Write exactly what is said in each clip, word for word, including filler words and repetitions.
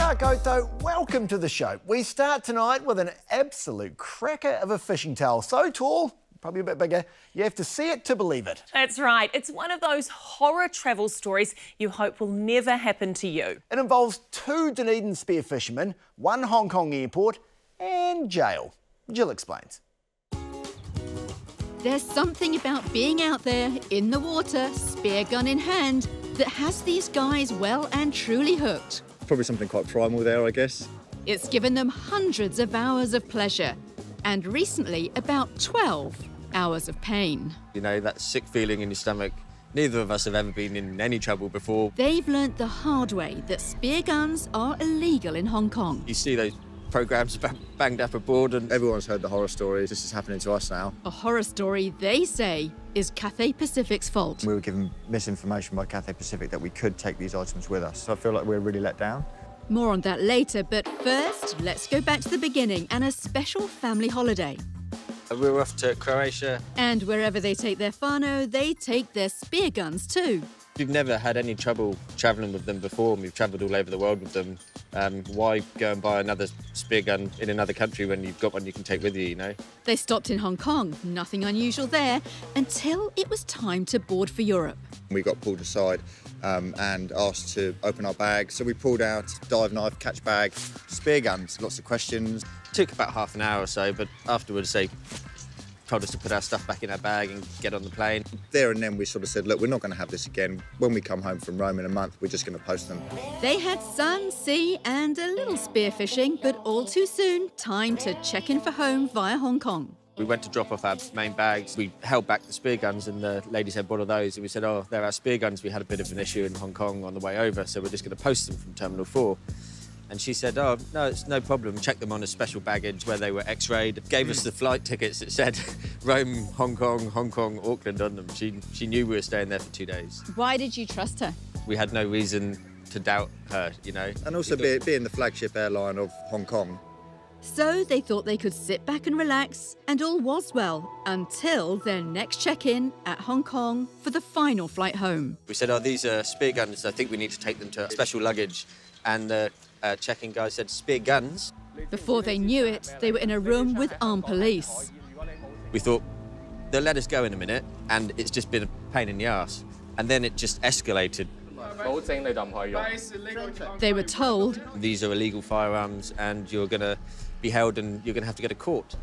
Kia koutou, welcome to the show. We start tonight with an absolute cracker of a fishing towel. So tall, probably a bit bigger, you have to see it to believe it. That's right. It's one of those horror travel stories you hope will never happen to you. It involves two Dunedin spear fishermen, one Hong Kong airport and jail. Jill explains. There's something about being out there, in the water, spear gun in hand, that has these guys well and truly hooked. Probably something quite primal there, I guess. It's given them hundreds of hours of pleasure and recently about twelve hours of pain. You know, that sick feeling in your stomach. Neither of us have ever been in any trouble before. They've learnt the hard way that spear guns are illegal in Hong Kong. You see those programmes banged up aboard and everyone's heard the horror stories. This is happening to us now. A horror story, they say, is Cathay Pacific's fault. We were given misinformation by Cathay Pacific that we could take these items with us. So I feel like we're really let down. More on that later, but first, let's go back to the beginning and a special family holiday. we were off to Croatia. And wherever they take their whānau, they take their spear guns too. We've never had any trouble travelling with them before, and we've travelled all over the world with them. Um, why go and buy another spear gun in another country when you've got one you can take with you, you know? They stopped in Hong Kong, nothing unusual there, until it was time to board for Europe. We got pulled aside um, and asked to open our bags. So we pulled out dive knife, catch bag, spear guns, lots of questions. It took about half an hour or so, but afterwards they told us to put our stuff back in our bag and get on the plane. There and then we sort of said, look, we're not going to have this again. When we come home from Rome in a month, we're just going to post them. They had sun, sea and a little spear fishing, but all too soon, time to check in for home via Hong Kong. We went to drop off our main bags. We held back the spear guns and the ladies had one of those, and we said, oh, they're our spear guns. We had a bit of an issue in Hong Kong on the way over, so we're just going to post them from Terminal four. And she said, oh, no, it's no problem. Check them on a special baggage where they were x-rayed. Gave us the flight tickets that said Rome, Hong Kong, Hong Kong, Auckland on them. She, she knew we were staying there for two days. Why did you trust her? We had no reason to doubt her, you know. And also be, being the flagship airline of Hong Kong. So they thought they could sit back and relax, and all was well until their next check-in at Hong Kong for the final flight home. We said, oh, these are spear guns. I think we need to take them to special luggage. And the uh, check-in guy said, spear guns? Before they knew it, they were in a room with armed police. We thought, they'll let us go in a minute, and it's just been a pain in the arse. And then it just escalated. They were told, these are illegal firearms, and you're going to be held and you're going to have to go to court.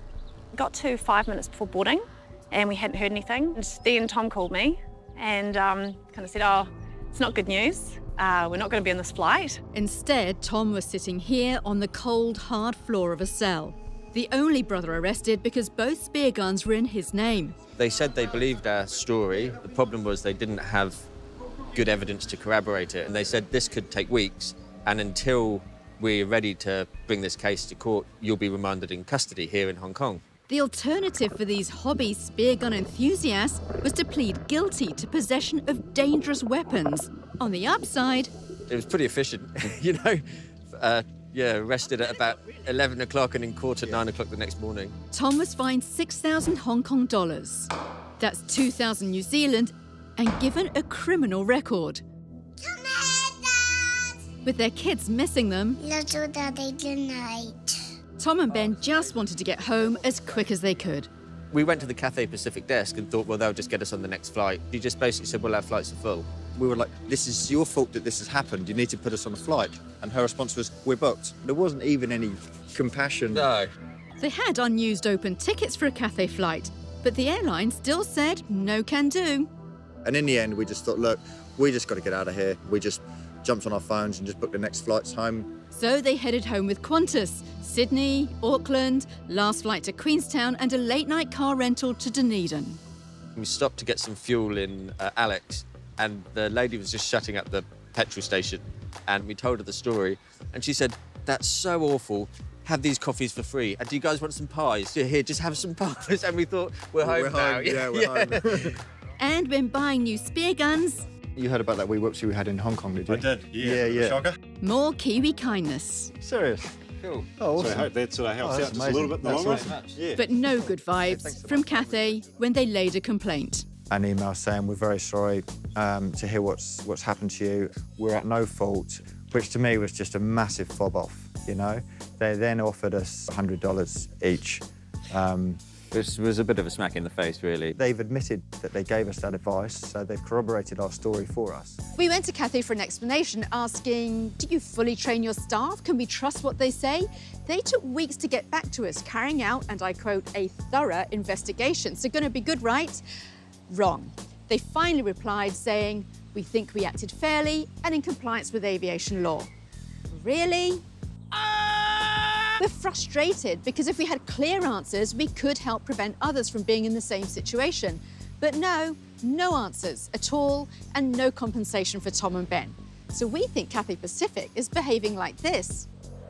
Got to five minutes before boarding, and we hadn't heard anything. And then Tom called me and um, kind of said, oh, it's not good news. Uh, we're not going to be on this flight. Instead, Tom was sitting here on the cold, hard floor of a cell. The only brother arrested because both spear guns were in his name. They said they believed our story. The problem was they didn't have good evidence to corroborate it. And they said this could take weeks. And until we're ready to bring this case to court, you'll be remanded in custody here in Hong Kong. The alternative for these hobby spear gun enthusiasts was to plead guilty to possession of dangerous weapons. On the upside, it was pretty efficient, you know. Uh, yeah, arrested at about eleven o'clock and in court at nine o'clock the next morning. Tom was fined six thousand Hong Kong dollars. That's two thousand New Zealand, and given a criminal record. Come here, Dad! With their kids missing them, Little Daddy tonight. Tom and Ben just wanted to get home as quick as they could. We went to the Cathay Pacific desk and thought, well, they'll just get us on the next flight. He just basically said, well, our flights are full. We were like, this is your fault that this has happened. You need to put us on a flight. And her response was, we're booked. There wasn't even any compassion. No. They had unused open tickets for a Cathay flight, but the airline still said no can do. And in the end, we just thought, look, we just got to get out of here. We just jumped on our phones and just booked the next flights home. So they headed home with Qantas, Sydney, Auckland, last flight to Queenstown and a late-night car rental to Dunedin. We stopped to get some fuel in uh, Alex, and the lady was just shutting up the petrol station, and we told her the story, and she said, that's so awful. Have these coffees for free. And do you guys want some pies? Yeah, here, just have some pies. And we thought, we're home we're now. Home. Yeah, we're yeah. home. And when buying new spear guns... You heard about that wee whoopsie we had in Hong Kong, did you? I did, yeah. Yeah, yeah. Shocker. More Kiwi kindness. Serious? Cool. Oh, awesome. So I hope that sort of helps oh, out just a little bit in the long awesome. run. Yeah. But no good vibes from Cathay when they laid a complaint. An email saying, we're very sorry um, to hear what's, what's happened to you. We're at no fault. which to me was just a massive fob off, you know. They then offered us one hundred dollars each. Um, This was a bit of a smack in the face, really. they've admitted that they gave us that advice, so they've corroborated our story for us. We went to Cathay for an explanation, asking, do you fully train your staff? Can we trust what they say? They took weeks to get back to us, carrying out, and I quote, a thorough investigation. So gonna be good, right? Wrong. They finally replied saying, we think we acted fairly and in compliance with aviation law. Really? We're frustrated because if we had clear answers, we could help prevent others from being in the same situation. But no, no answers at all, and no compensation for Tom and Ben. So we think Cathay Pacific is behaving like this.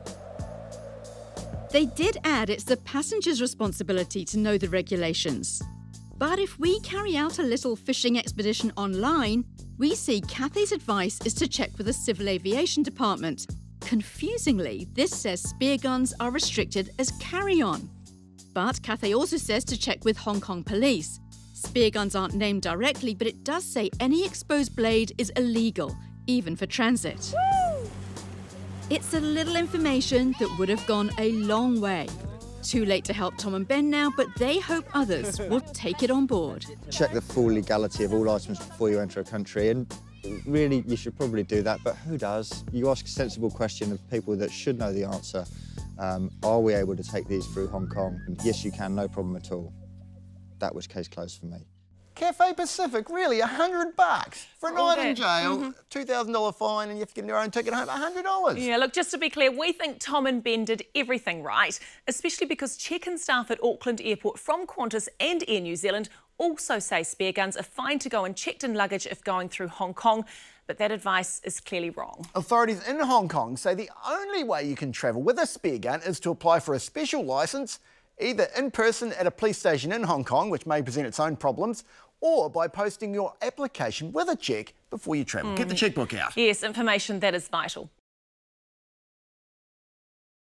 They did add it's the passenger's responsibility to know the regulations. But if we carry out a little fishing expedition online, we see Cathay's advice is to check with the Civil Aviation Department. Confusingly, this says spear guns are restricted as carry-on. But Cathay also says to check with Hong Kong police. Spear guns aren't named directly, but it does say any exposed blade is illegal, even for transit. Woo! It's a little information that would have gone a long way. Too late to help Tom and Ben now, but they hope others will take it on board. Check the full legality of all items before you enter a country, and really, you should probably do that, but who does? You ask a sensible question of people that should know the answer. Um, are we able to take these through Hong Kong? And yes, you can, no problem at all. That was case closed for me. Cathay Pacific, really, a hundred bucks for a All night in that. jail, Mm-hmm. two thousand dollar fine, and you have to get your own ticket home, a hundred dollars. Yeah, look, just to be clear, we think Tom and Ben did everything right, especially because check-in staff at Auckland Airport from Qantas and Air New Zealand also say spear guns are fine to go in checked-in luggage if going through Hong Kong, but that advice is clearly wrong. Authorities in Hong Kong say the only way you can travel with a spear gun is to apply for a special licence, either in person at a police station in Hong Kong, which may present its own problems, or by posting your application with a cheque before you travel. Get the chequebook out. Yes, information that is vital.